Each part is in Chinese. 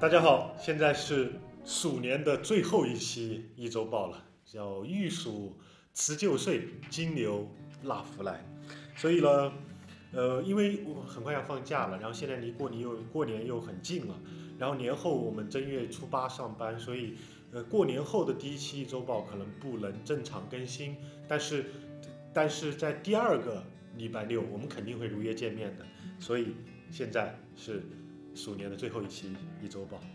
大家好，现在是鼠年的最后一期一周报了，叫玉鼠辞旧岁，金牛纳福来。所以呢，因为我很快要放假了，然后现在离过年又很近了，然后年后我们正月初八上班，所以过年后的第一期一周报可能不能正常更新，但是在第二个礼拜六我们肯定会如约见面的，所以现在是鼠年的最后一期一周报。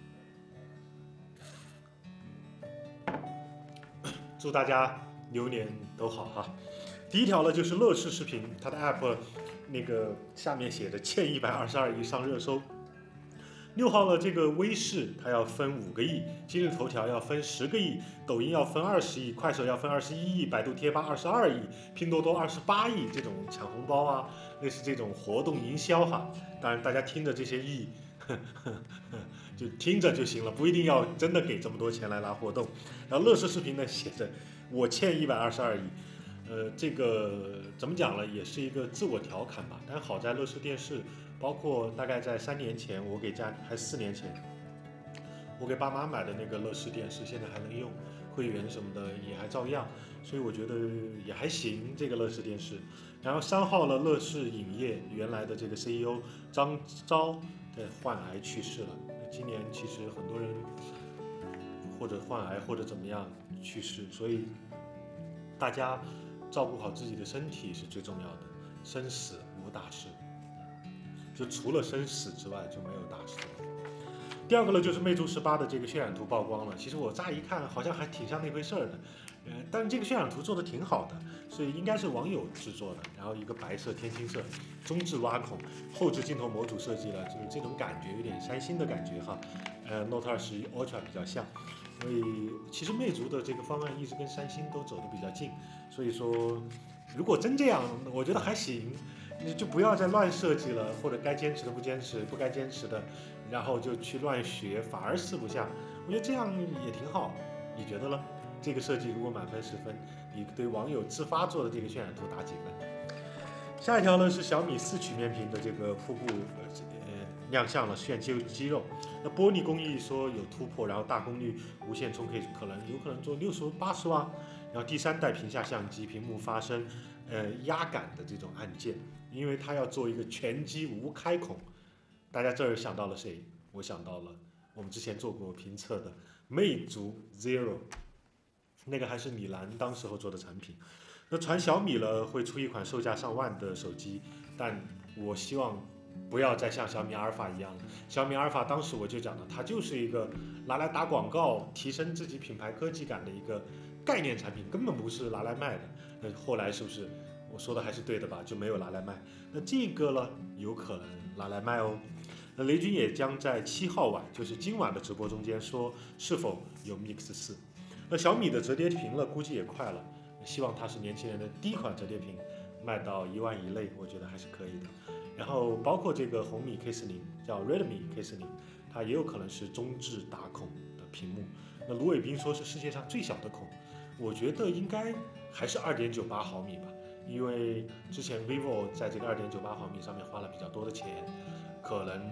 祝大家牛年都好哈。第一条呢就是乐视视频，它的 app 那个下面写着欠122亿上热搜。6号呢，这个微视它要分5个亿，今日头条要分10个亿，抖音要分20亿，快手要分21亿，百度贴吧22亿，拼多多28亿，这种抢红包啊，类似这种活动营销哈。当然大家听着这些亿，就听着就行了，不一定要真的给这么多钱来拉活动。然后乐视视频呢写着我欠122亿。这个怎么讲呢？也是一个自我调侃吧。但好在乐视电视，包括大概在3年前，还4年前，我给爸妈买的那个乐视电视，现在还能用，会员什么的也还照样，所以我觉得也还行。这个乐视电视。然后3号呢，乐视影业原来的这个 CEO 张昭患癌去世了。今年其实很多人或者患癌或者怎么样去世，所以大家照顾好自己的身体是最重要的，生死无大事，就除了生死之外就没有大事了。第二个呢，就是魅族18的这个渲染图曝光了。其实我乍一看好像还挺像那回事儿的，但是这个渲染图做的挺好的，所以应该是网友制作的。然后一个白色天青色，中置挖孔，后置镜头模组设计了，就是这种感觉有点三星的感觉哈，Note 21 Ultra 比较像。所以其实魅族的这个方案一直跟三星都走得比较近，所以说如果真这样，我觉得还行，你就不要再乱设计了，或者该坚持的不坚持，不该坚持的，然后就去乱学，反而四不像。我觉得这样也挺好，你觉得呢？这个设计如果满分10分，你对网友自发做的这个渲染图打几分？下一条呢是小米4曲面屏的这个瀑布亮相了，炫肌肉。那玻璃工艺说有突破，然后大功率无线充有可能做60-80瓦。然后第3代屏下相机，屏幕发生压感的这种按键，因为它要做一个全机无开孔。大家这儿想到了谁？我想到了我们之前做过评测的魅族 Zero， 那个还是米兰当时候做的产品。那传小米了会出一款售价上万的手机，但我希望不要再像小米阿尔法一样了。小米阿尔法当时我就讲了，它就是一个拿来打广告、提升自己品牌科技感的一个概念产品，根本不是拿来卖的。那后来是不是我说的还是对的吧？就没有拿来卖。那这个呢，有可能拿来卖哦。那雷军也将在7号晚，就是今晚的直播中间说是否有 Mix 4。那小米的折叠屏了，估计也快了。希望它是年轻人的第一款折叠屏，卖到1万以内，我觉得还是可以的。然后包括这个红米 K40，叫 Redmi K40，它也有可能是中置打孔的屏幕。那卢伟斌说是世界上最小的孔，我觉得应该还是2.98毫米吧，因为之前 vivo 在这个2.98毫米上面花了比较多的钱，可能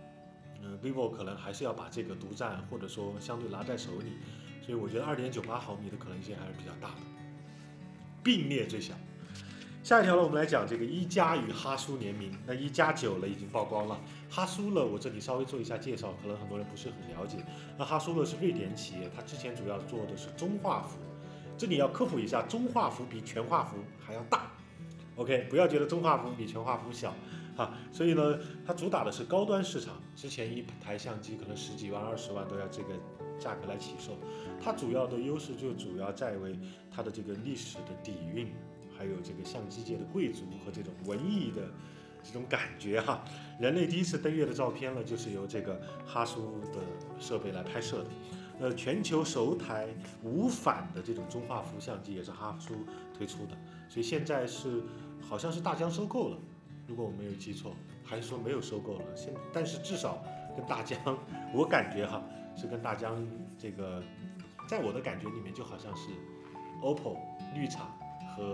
vivo 可能还是要把这个独占，或者说相对拿在手里，所以我觉得2.98毫米的可能性还是比较大的，并列最小。下一条呢，我们来讲这个一加与哈苏联名。那1+9了已经曝光了，哈苏了我这里稍微做一下介绍，可能很多人不是很了解。那哈苏了是瑞典企业，它之前主要做的是中画幅，这里要科普一下，中画幅比全画幅还要大。OK， 不要觉得中画幅比全画幅小啊。所以呢，它主打的是高端市场，之前一台相机可能10几万、20万都要这个价格来起售。它主要的优势就主要在于它的这个历史的底蕴。还有这个相机界的贵族和这种文艺的这种感觉哈。人类第一次登月的照片呢，就是由这个哈苏的设备来拍摄的。全球首台无反的这种中画幅相机也是哈苏推出的，所以现在好像是大疆收购了，如果我没有记错，还是说没有收购了。但是至少跟大疆，我感觉哈是跟大疆这个，在我的感觉里面就好像是 OPPO、绿厂和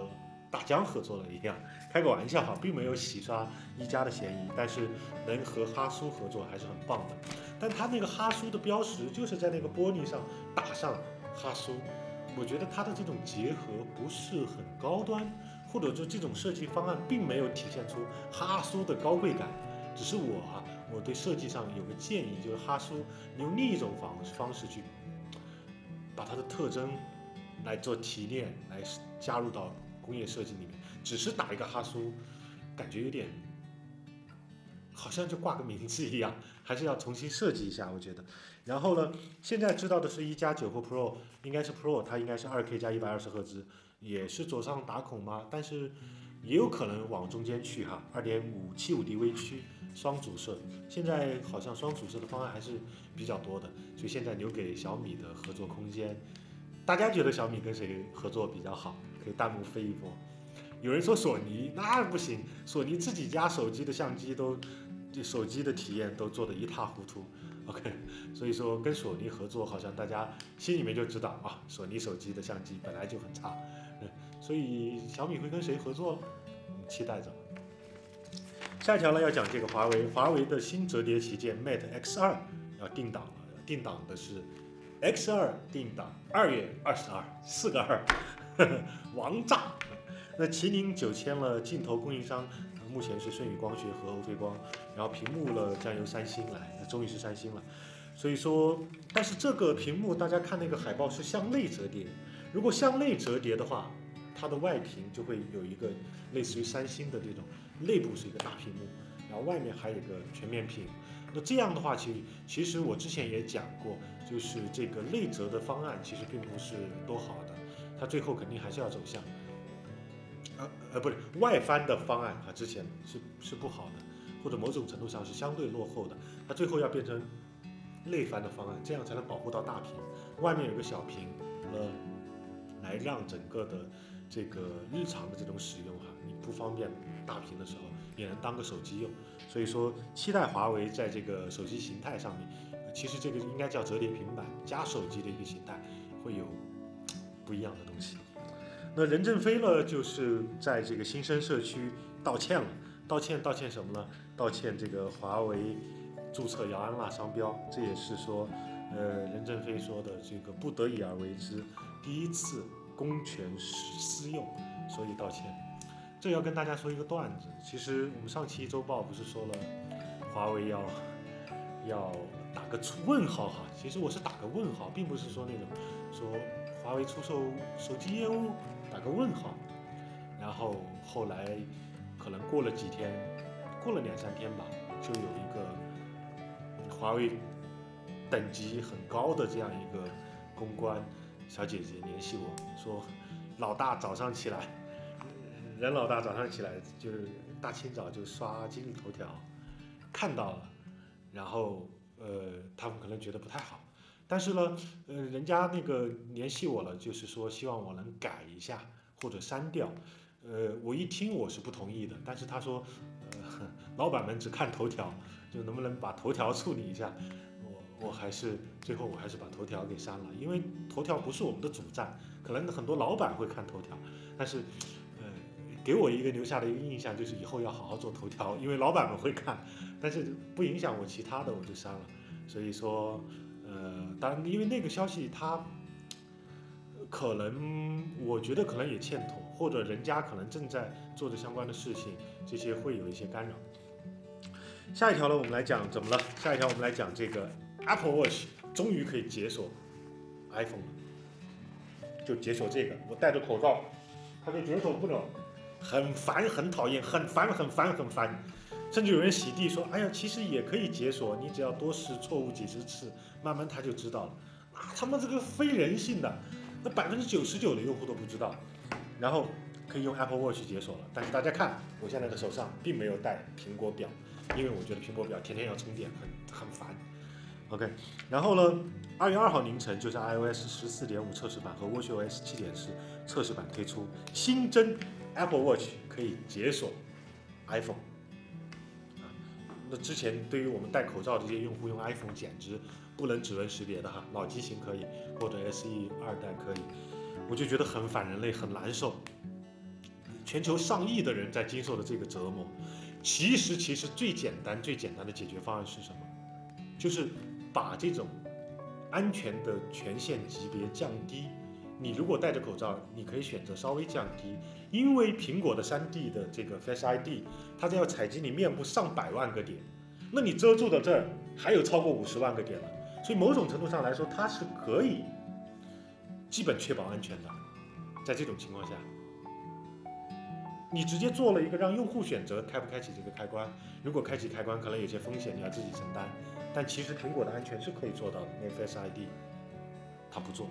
大疆合作了一样。开个玩笑哈，并没有洗刷一加的嫌疑，但是能和哈苏合作还是很棒的。但它那个哈苏的标识就是在那个玻璃上打上哈苏，我觉得它的这种结合不是很高端，或者说这种设计方案并没有体现出哈苏的高贵感。只是我对设计上有个建议，就是哈苏你用另一种方式去把它的特征来做提炼，来加入到工业设计里面。只是打一个哈苏，感觉有点好像就挂个名字一样，还是要重新设计一下，我觉得。然后呢，现在知道的是一加9或 Pro， 应该是 Pro， 它应该是2K 加120赫兹，也是左上打孔吗？但是也有可能往中间去哈，2.575D 微曲双主摄，现在好像双主摄的方案还是比较多的，所以现在留给小米的合作空间。大家觉得小米跟谁合作比较好？可以弹幕飞一波。有人说索尼，那不行，索尼自己家手机的相机手机的体验都做得一塌糊涂。OK， 所以说跟索尼合作，好像大家心里面就知道啊，索尼手机的相机本来就很差，所以小米会跟谁合作？期待着。下一条呢要讲这个华为的新折叠旗舰 Mate X2要定档了，定档的是 X2定档2月22，4个2，王炸！那麒麟9签了镜头供应商，目前是舜宇光学和欧菲光，然后屏幕了将由三星来，终于是三星了。所以说，但是这个屏幕大家看那个海报是向内折叠，如果向内折叠的话，它的外屏就会有一个类似于三星的这种，内部是一个大屏幕，然后外面还有一个全面屏。那这样的话，其实我之前也讲过，就是这个内折的方案其实并不是多好的，它最后肯定还是要走向。不是外翻的方案之前是不好的，或者某种程度上是相对落后的，它最后要变成内翻的方案，这样才能保护到大屏，外面有个小屏，来让整个的这个日常的这种使用你不方便大屏的时候也能当个手机用。所以说，期待华为在这个手机形态上面，其实这个应该叫折叠平板加手机的一个形态，会有不一样的东西。那任正非呢，就是在这个新生社区道歉了，道歉什么呢？道歉这个华为注册姚安娜商标，这也是说，任正非说的这个不得已而为之，第一次公权私用，所以道歉。这要跟大家说一个段子，其实我们上期周报不是说了，华为要打个问号哈，其实我是打个问号，并不是说那种说华为出售手机业务。打个问号，然后后来可能过了几天，过了2-3天吧，就有一个华为等级很高的这样一个公关小姐姐联系我说，老大早上起来，任老大早上起来就是大清早就刷今日头条，看到了，然后他们可能觉得不太好。但是呢，人家那个联系我了，就是说希望我能改一下或者删掉。我一听我是不同意的，但是他说，老板们只看头条，就能不能把头条处理一下？最后我还是把头条给删了，因为头条不是我们的主站，可能很多老板会看头条，但是，给我留下的一个印象就是以后要好好做头条，因为老板们会看，但是不影响我其他的，我就删了。所以说。当然，因为那个消息它可能，我觉得可能也欠妥，或者人家可能正在做着相关的事情，这些会有一些干扰。下一条呢，我们来讲怎么了？下一条我们来讲这个 Apple Watch 终于可以解锁 iPhone 了，就解锁这个，我戴着口罩，它就解锁不了，很烦，很讨厌，很烦。甚至有人洗地说：“哎呀，其实也可以解锁，你只要多试错误几十次，慢慢他就知道了。”他们这个非人性的，那99%的用户都不知道，然后可以用 Apple Watch 解锁了。但是大家看，我现在的手上并没有带苹果表，因为我觉得苹果表天天要充电，很烦。OK， 然后呢，2月2号凌晨就是 iOS 14.5测试版和 watchOS 7.10测试版推出，新增 Apple Watch 可以解锁 iPhone。那之前对于我们戴口罩的这些用户用 iPhone 简直不能指纹识别的哈，老机型可以，或者 SE 2代可以，我就觉得很反人类，很难受。 全球上亿的人在经受的这个折磨。其实最简单的解决方案是什么？就是把这种安全的权限级别降低。你如果戴着口罩，你可以选择稍微降低，因为苹果的3D 的这个 Face ID， 它要采集你面部上百万个点，那你遮住的这儿还有超过50万个点了，所以某种程度上来说，它是可以基本确保安全的。在这种情况下，你直接做了一个让用户选择开不开启这个开关，如果开启开关可能有些风险你要自己承担，但其实苹果的安全是可以做到的。那 Face ID 它不做，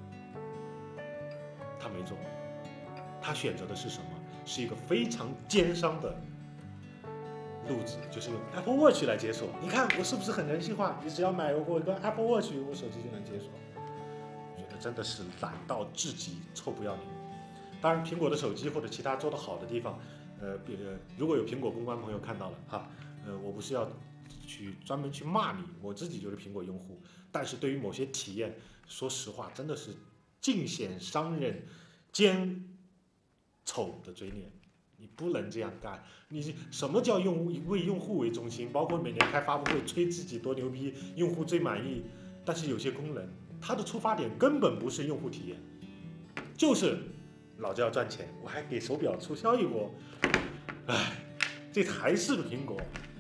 他没做，他选择的是什么？是一个非常奸商的路子，就是用 Apple Watch 来解锁。你看我是不是很人性化？你只要买过一个 Apple Watch， 我手机就能解锁。我觉得真的是懒到至极，臭不要脸。当然，苹果的手机或者其他做得好的地方，如果有苹果公关朋友看到了哈，我不是要专门去骂你，我自己就是苹果用户，但是对于某些体验，说实话真的是尽显商人奸丑的嘴脸，你不能这样干。你什么叫为用户为中心？包括每年开发布会吹自己多牛逼，用户最满意，但是有些功能它的出发点根本不是用户体验，就是老子要赚钱，我还给手表促销一波。哎，这还是个苹果。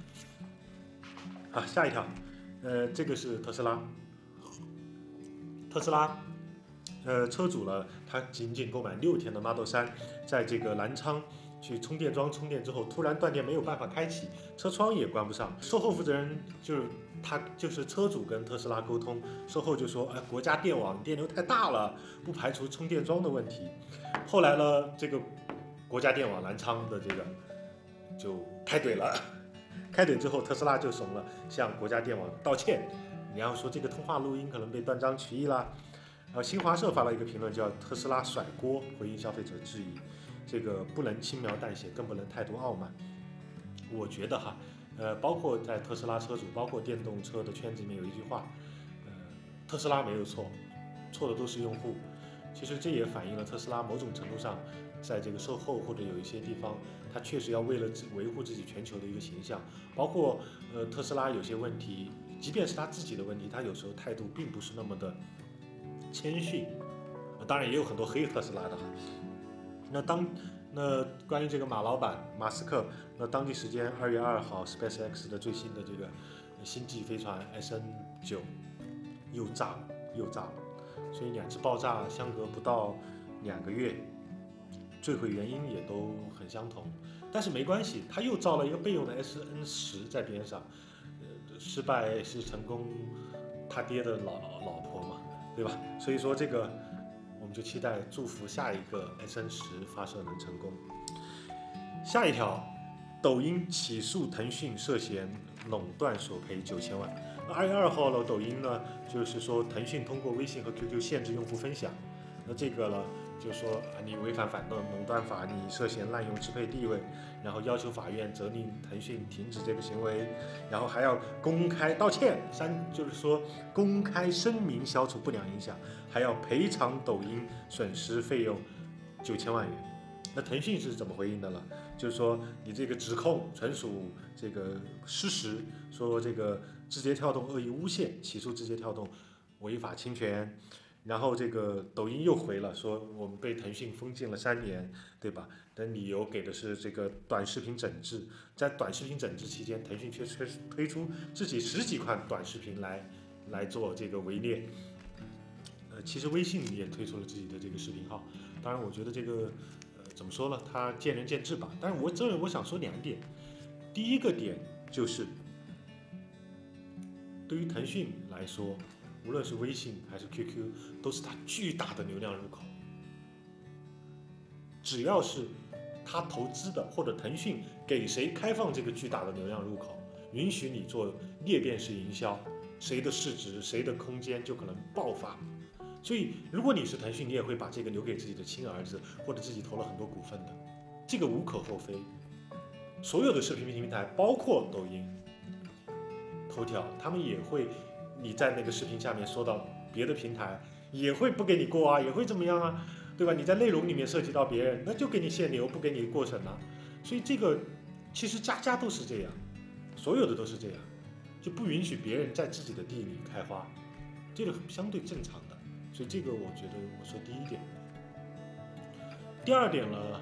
好，下一条，这个是特斯拉。特斯拉，车主呢，他仅仅购买6天的 Model 3，在这个南昌去充电桩充电之后，突然断电，没有办法开启，车窗也关不上。售后负责人就是车主跟特斯拉沟通，售后就说，国家电网电流太大了，不排除充电桩的问题。后来呢，这个国家电网南昌的这个就开怼了。开怼之后，特斯拉就怂了，向国家电网道歉。然后说这个通话录音可能被断章取义啦。新华社发了一个评论，叫特斯拉甩锅，回应消费者质疑，这个不能轻描淡写，更不能态度傲慢。我觉得哈，包括在特斯拉车主，包括电动车的圈子里面有一句话，特斯拉没有错，错的都是用户。其实这也反映了特斯拉某种程度上，在这个售后或者有一些地方，它确实要为了维护自己全球的一个形象，包括特斯拉有些问题，即便是他自己的问题，他有时候态度并不是那么的谦逊。当然也有很多黑特斯拉的。那关于这个马老板马斯克，那当地时间2月2号 ，SpaceX 的最新的这个星际飞船 SN9 又炸了。所以2次爆炸相隔不到2个月，坠毁原因也都很相同，但是没关系，他又造了一个备用的 SN10在边上，失败是成功，他爹的老婆嘛，对吧？所以说这个我们就期待祝福下一个 SN10发射能成功。下一条，抖音起诉腾讯涉嫌垄断索赔9000万。2月2号呢，抖音呢就是说腾讯通过微信和 QQ 限制用户分享，那这个呢就是说你违反垄断法，你涉嫌滥用支配地位，然后要求法院责令腾讯停止这个行为，然后还要公开道歉，就是说公开声明消除不良影响，还要赔偿抖音损失费用9000万元。那腾讯是怎么回应的呢？就是说你这个指控纯属这个事实，说这个字节跳动恶意诬陷，起诉字节跳动违法侵权。然后这个抖音又回了，说我们被腾讯封禁了3年，对吧？的理由给的是这个短视频整治，在短视频整治期间，腾讯却推出自己10几款短视频来做这个围猎。其实微信也推出了自己的这个视频号，当然我觉得这个怎么说呢，它见仁见智吧。但是我想说2点，第一个点就是对于腾讯来说，无论是微信还是 QQ， 都是它巨大的流量入口。只要是它投资的，或者腾讯给谁开放这个巨大的流量入口，允许你做裂变式营销，谁的市值、谁的空间就可能爆发。所以，如果你是腾讯，你也会把这个留给自己的亲儿子，或者自己投了很多股份的，这个无可厚非。所有的视频平台，包括抖音、头条，他们也会，你在那个视频下面说到别的平台，也会不给你过啊，也会怎么样啊？ 对吧？你在内容里面涉及到别人，那就给你限流，不给你过审了。所以这个其实家家都是这样，所有的都是这样，就不允许别人在自己的地里开花，这个相对正常的。所以这个我觉得我说第一点。第二点了，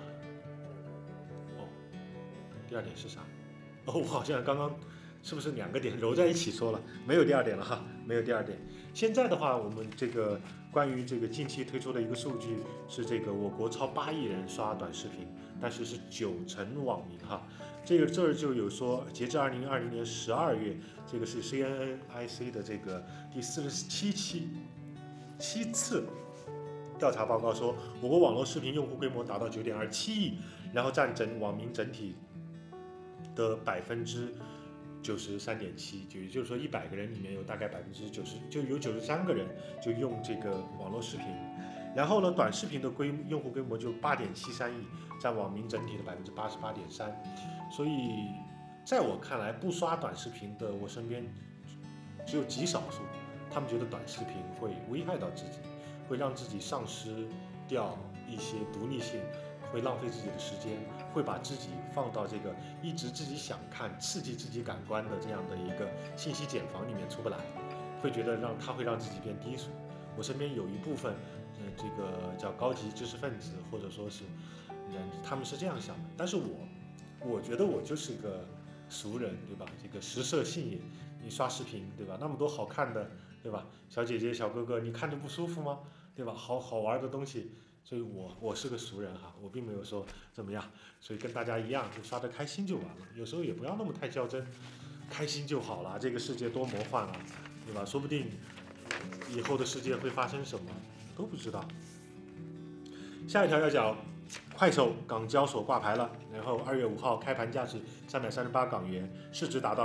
第二点是啥？我好像刚刚是不是2个点揉在一起说了？没有第二点了哈，没有第二点。现在的话，我们这个关于这个近期推出的一个数据是这个我国超8亿人刷短视频，但是是90%网民哈。这儿就有说，截至2020年12月，这个是 CNNIC 的这个第47次调查报告说，我国网络视频用户规模达到9.27亿，然后占网民整体的93.7%，也就是说100个人里面有大概90%，就有93个人就用这个网络视频。然后呢，短视频的用户规模就8.73亿，占网民整体的88.3%。所以在我看来，不刷短视频的我身边只有极少数，他们觉得短视频会危害到自己，会让自己丧失掉一些独立性，会浪费自己的时间，会把自己放到这个一直自己想看、刺激自己感官的这样的一个信息茧房里面出不来，会觉得他会让自己变低俗。我身边有一部分，这个叫高级知识分子，或者说是人，他们是这样想的。但是我觉得我就是个俗人，对吧？这个食色性也，你刷视频，对吧？那么多好看的，对吧？小姐姐、小哥哥，你看着不舒服吗？对吧？好玩的东西。所以我是个俗人哈，我并没有说怎么样，所以跟大家一样，就刷得开心就完了。有时候也不要那么太较真，开心就好了。这个世界多魔幻啊，对吧？说不定以后的世界会发生什么都不知道。下一条要讲，快手港交所挂牌了，然后2月5号开盘价值338港元，市值达到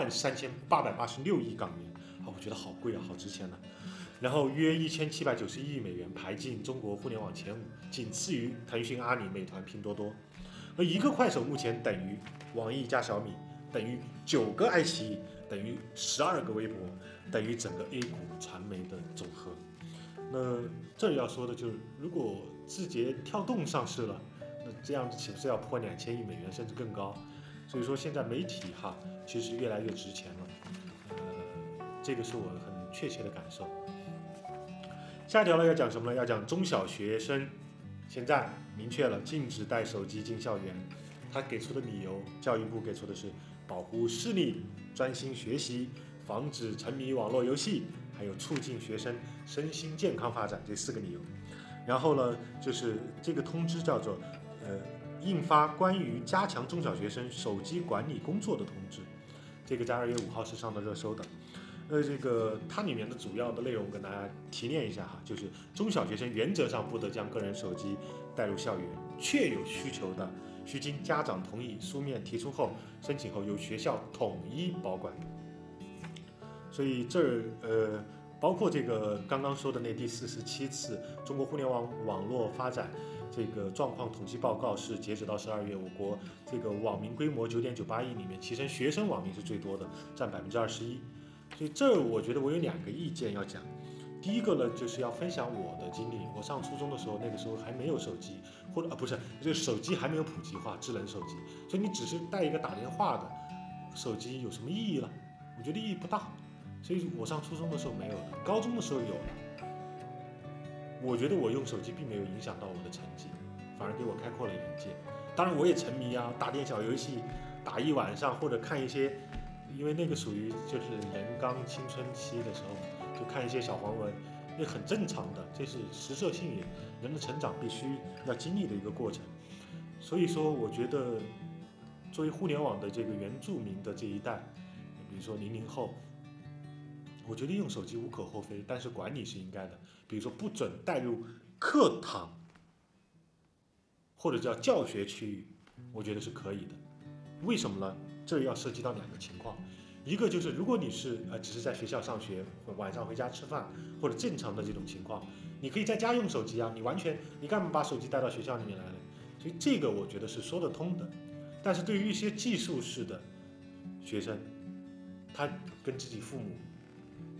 13886亿港元啊，我觉得好贵啊，好值钱呢。然后约1791亿美元，排进中国互联网前5，仅次于腾讯、阿里、美团、拼多多。而一个快手目前等于网易加小米，等于9个爱奇艺，等于12个微博，等于整个 A 股传媒的总和。那这里要说的就是，如果字节跳动上市了，那这样子岂不是要破2000亿美元甚至更高？所以说现在媒体哈其实越来越值钱了，这个是我很确切的感受。下一条呢要讲什么呢？要讲中小学生现在明确了禁止带手机进校园。他给出的理由，教育部给出的是保护视力、专心学习、防止沉迷网络游戏，还有促进学生身心健康发展这4个理由。然后呢，就是这个通知叫做印发关于加强中小学生手机管理工作的通知，这个在2月5号是上的热搜的。这个它里面的主要的内容跟大家提炼一下哈，就是中小学生原则上不得将个人手机带入校园，确有需求的，需经家长同意，书面提出后申请后由学校统一保管。所以这包括这个刚刚说的那第47次中国互联网网络发展这个状况统计报告，是截止到12月，我国这个网民规模9.98亿里面，其中学生网民是最多的，占21%。所以这我觉得我有2个意见要讲。第一个呢，就是要分享我的经历。我上初中的时候，那个时候还没有手机，或者不是，这个手机还没有普及化，智能手机，所以你只是带一个打电话的手机有什么意义了？我觉得意义不大。所以我上初中的时候没有的，高中的时候有了。我觉得我用手机并没有影响到我的成绩，反而给我开阔了眼界。当然我也沉迷啊，打点小游戏，打一晚上，或者看一些。因为那个属于就是人刚青春期的时候，就看一些小黄文，也很正常的，这是食色性也，人的成长必须要经历的一个过程。所以说，我觉得作为互联网的这个原住民的这一代，比如说00后，我觉得用手机无可厚非，但是管理是应该的。比如说不准带入课堂或者叫教学区域，我觉得是可以的。为什么呢？这要涉及到2个情况，一个就是如果你是只是在学校上学，晚上回家吃饭或者正常的这种情况，你可以在家用手机啊，你干嘛把手机带到学校里面来呢？所以这个我觉得是说得通的。但是对于一些寄宿式的学生，他跟自己父母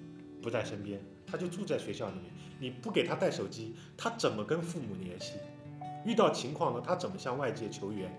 不在身边，他就住在学校里面，你不给他带手机，他怎么跟父母联系？遇到情况呢，他怎么向外界求援？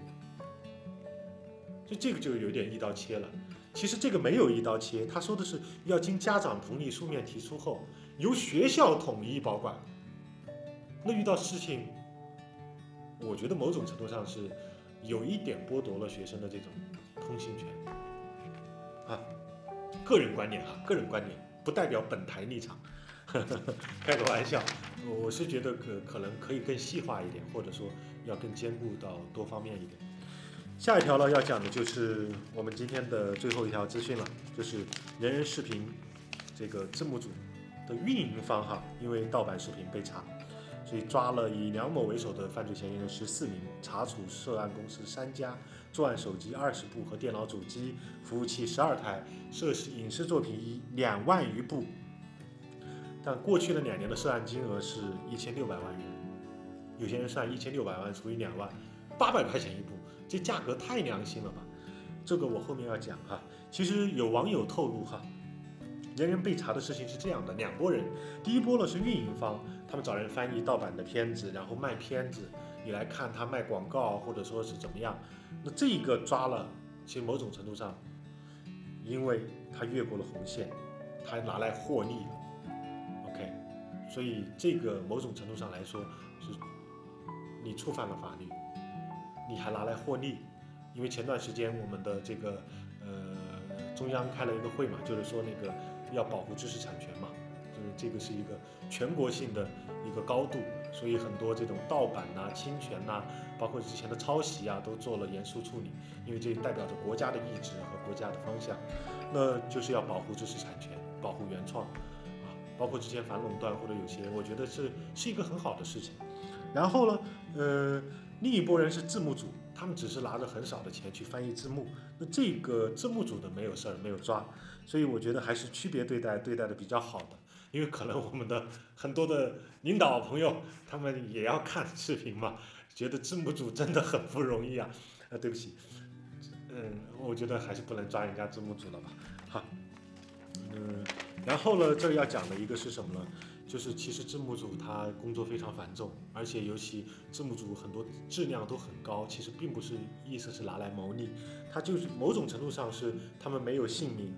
这个就有点一刀切了。其实这个没有一刀切，他说的是要经家长同意书面提出后，由学校统一保管。那遇到事情，我觉得某种程度上是有一点剥夺了学生的这种通信权啊。个人观点个人观点不代表本台立场，开个玩笑。我是觉得可能可以更细化一点，或者说要更兼顾到多方面一点。下一条呢，要讲的就是我们今天的最后一条资讯了，就是人人视频这个字幕组的运营方因为盗版视频被查，所以抓了以梁某为首的犯罪嫌疑人14名，查处涉案公司3家，作案手机20部和电脑主机、服务器12台，涉影视作品2万余部。但过去的2年的涉案金额是1600万元，有些人算1600万除以2万，800块钱一部。这价格太良心了吧？这个我后面要讲其实有网友透露人人被查的事情是这样的，2拨人。第一波呢是运营方，他们找人翻译盗版的片子，然后卖片子，你来看他卖广告或者说是怎么样。那这一个抓了，其实某种程度上，因为他越过了红线，他拿来获利了。OK， 所以这个某种程度上来说是你触犯了法律。你还拿来获利，因为前段时间我们的这个中央开了一个会嘛，就是说那个要保护知识产权嘛，就是这个是一个全国性的一个高度，所以很多这种盗版侵权包括之前的抄袭都做了严肃处理，因为这代表着国家的意志和国家的方向，那就是要保护知识产权，保护原创包括之前反垄断或者有些，我觉得是一个很好的事情。然后呢，另一拨人是字幕组，他们只是拿着很少的钱去翻译字幕，那这个字幕组的没有事儿，没有抓，所以我觉得还是区别对待的比较好的，因为可能我们的很多的领导朋友他们也要看视频嘛，觉得字幕组真的很不容易对不起，我觉得还是不能抓人家字幕组了吧，然后呢，这要讲的一个是什么呢？就是其实字幕组他工作非常繁重，而且尤其字幕组很多质量都很高，其实并不是意思是拿来牟利，他就是某种程度上是他们没有姓名，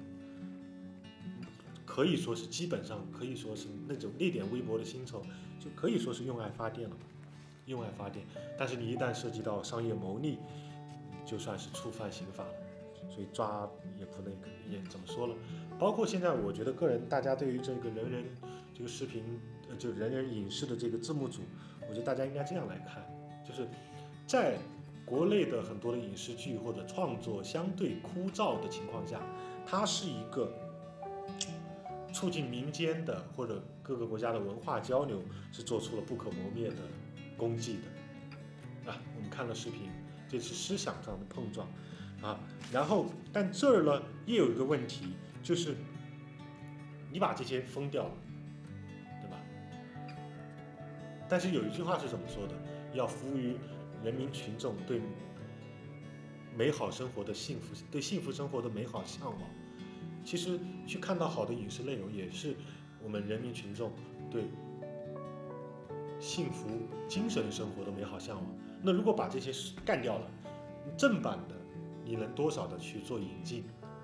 可以说是基本上可以说是那点微薄的薪酬，就可以说是用爱发电了，用爱发电。但是你一旦涉及到商业牟利，就算是触犯刑法了，所以抓也不那个，也怎么说了？包括现在我觉得大家对于这个人人这个视频就人人影视的这个字幕组，我觉得大家应该这样来看，就是在国内的很多的影视剧或者创作相对枯燥的情况下，它是一个促进民间的或者各个国家的文化交流，是做出了不可磨灭的功绩的我们看了视频，这是思想上的碰撞然后但这儿呢也有一个问题，就是你把这些封掉了，对吧？但是有一句话是怎么说的？要服务于人民群众对美好生活的幸福，对幸福生活的美好向往。其实去看到好的影视内容，也是我们人民群众对幸福精神生活的美好向往。那如果把这些干掉了，正版的你能多少的去做引进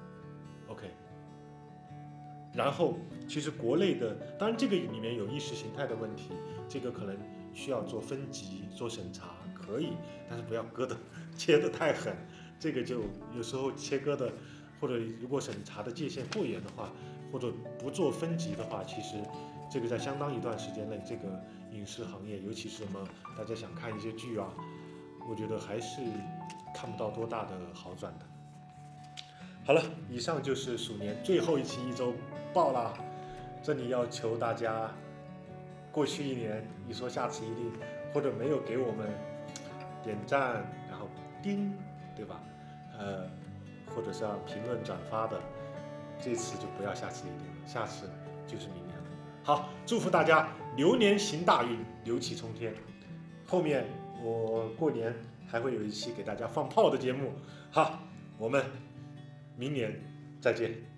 ？OK。然后，其实国内的，当然这个里面有意识形态的问题，这个可能需要做分级、做审查，可以，但是不要切得太狠，这个就有时候切割的，或者如果审查的界限过严的话，或者不做分级的话，其实这个在相当一段时间内，这个影视行业，尤其是什么大家想看一些剧我觉得还是看不到多大的好转的。好了，以上就是鼠年最后一期一周报啦。这里要求大家，过去一年你说下次一定，或者没有给我们点赞，然后叮，对吧？或者是要评论转发的，这次就不要下次一定了，下次就是明年了。好，祝福大家流年行大运，牛气冲天。后面我过年还会有一期给大家放炮的节目。好，我们明年再见。